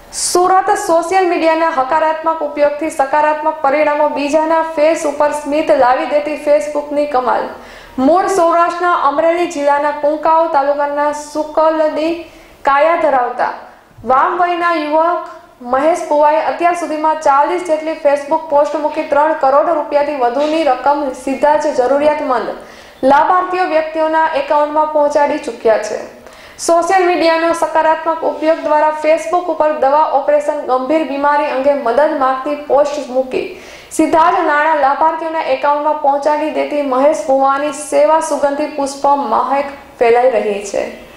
Surat social મીડિયાના હકારાત્મક ઉપયોગથી સકારાત્મક પરિણામો બીજાના ફેસ ઉપર સ્મિત લાવી દેતી ફેસબુકની કમાલ। મૂળ સૌરાષ્ટ્રના અમરેલી જિલ્લાના કુંકાવ તાલુકાના સુકલની કાયા ધરાવતા વામવયના યુવક મહેશ પુવાએ અત્યાર સુધીમાં 40 જેટલી ફેસબુક પોસ્ટ મૂકી 3 કરોડ રૂપિયાથી વધુની રકમ સીધા જ જરૂરિયાતમંદ લાભાર્થીઓ વ્યક્તિઓના એકાઉન્ટમાં પહોંચાડી ચૂક્યા છે। સોશિયલ મીડિયાનો સકારાત્મક ઉપયોગ દ્વારા ફેસબુક ઉપર દવા ઓપરેશન ગંભીર બીમારી અંગે મદદ માંગતી પોસ્ટ મૂકી સીધા જ નાણાં લાભાર્થીઓના એકાઉન્ટમાં પહોંચાડી દેતી મહેશ પુવાની સેવા સુગંધી પુષ્પ મહેક ફેલાઈ રહી છે।